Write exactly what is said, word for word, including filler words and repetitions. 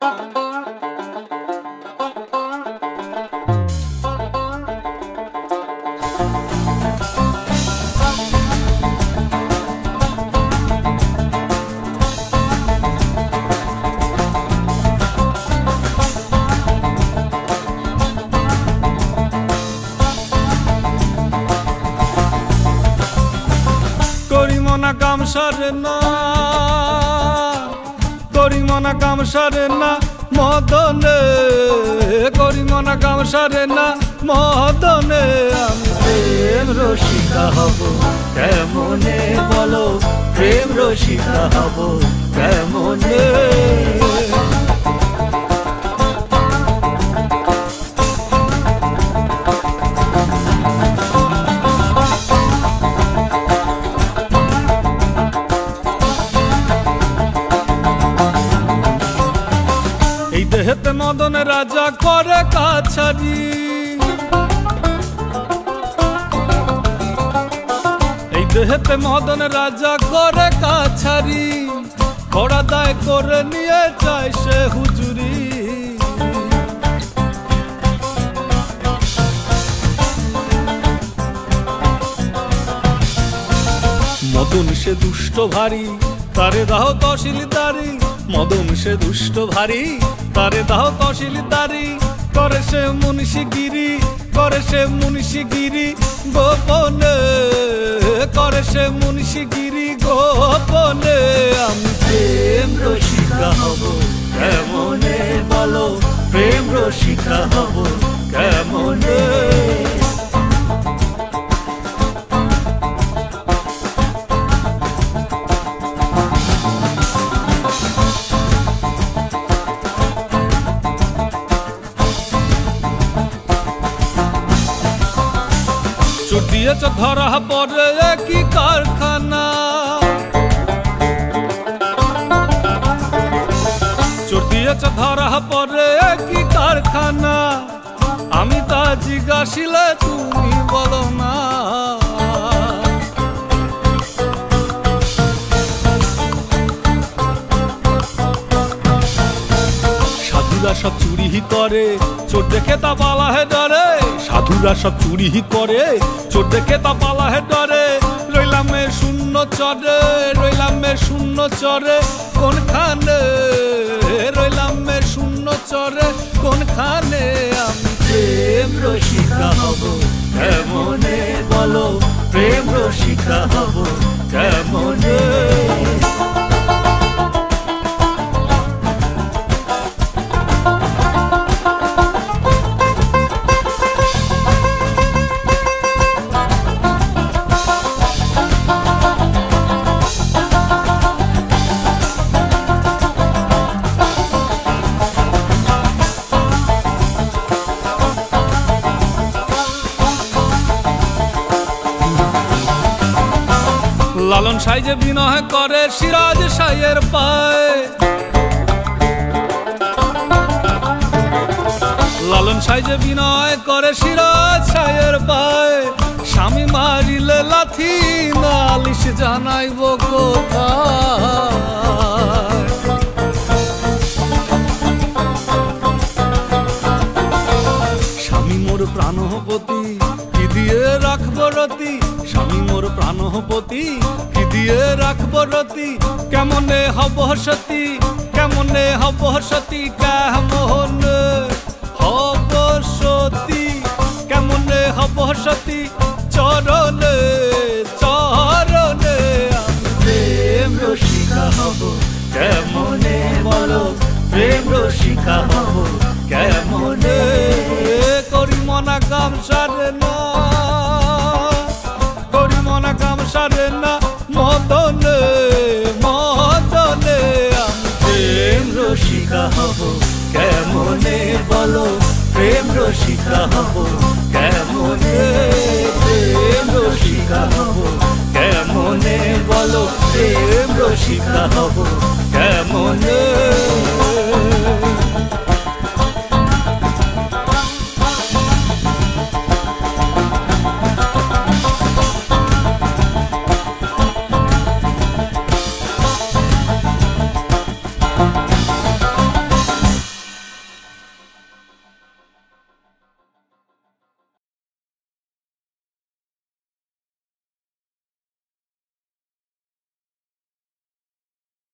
কাম সারে না করি মনা কাম সারে না মদনে করি মনা কাম সারে না মদনে আমি প্রেম রসিকা হব কেমনে বলো প্রেম রসিকা হব কেমনে দেহেতে মদন রাজা করে কাছারি এই দেহেতে মদন রাজা করে কাছারি কড়া দায় করে নিয়ে যায় সে হুজুরি মদন সে দুষ্ট ভারী তারে দাও তহসিলদারি মদন সে দুষ্ট ভারী তারে দাও তহসিলদারি করে সে মুন্সিগিরি করে সে মুন্সিগিরি গোপনে করে সে মুন্সিগিরি গোপনে আমি প্রেম রসিকা হব কেমনে বলো প্রেম রসিকা হব কেমনে দিয়েছে ধরা পড়ে একই কারখানা চোর দিয়েছে ধরা পড়ে একই কারখানা আমি তা জিজ্ঞাসিলে তুমি বলো না সাধুরা সব চুরি করে চোর দেখে তা পালা হে ডরে সাধুরা সব চুরি করে চোর দেখে তা পালা হে ডরে রইলাম এ শূন্য চরে রইলাম এ শূন্য চরে কোনখানে রইলাম এ শূন্য চরে কোনখানে আমি প্রেম রসিকা হব কেমনে বলো প্রেম রসিকা হব কেমনে লালন সাই যে বিনয় করে সিরাজ সাইয়ের পায়ে লালন সাই যে বিনয় করে সিরাজ সাইয়ের পায়ে স্বামী মারিলে লাথি নালিশ জানাইব কোথায় স্বামী মোর প্রাণপতি কি দিয়ে রাখব রতি স্বামী মোর প্রাণপতি কি দিয়ে রাখব রতি কেমনে হব সতী কেমনে হব সতী কেমনে হব সতী কেমনে হব সতী চরণে চরণে আমি প্রেম রসিকা হব কেমনে বলো প্রেম রসিকা হব কেমনে করি মনা কাম সারে না করি মনা কাম সারে না মদনে মদনে আমি প্রেম রসিকা হব কেমনে বলো প্রেম রসিকা হব কেমনে প্রেম রসিকা হব কেমনে বলো প্রেম রসিকা হব কেমনে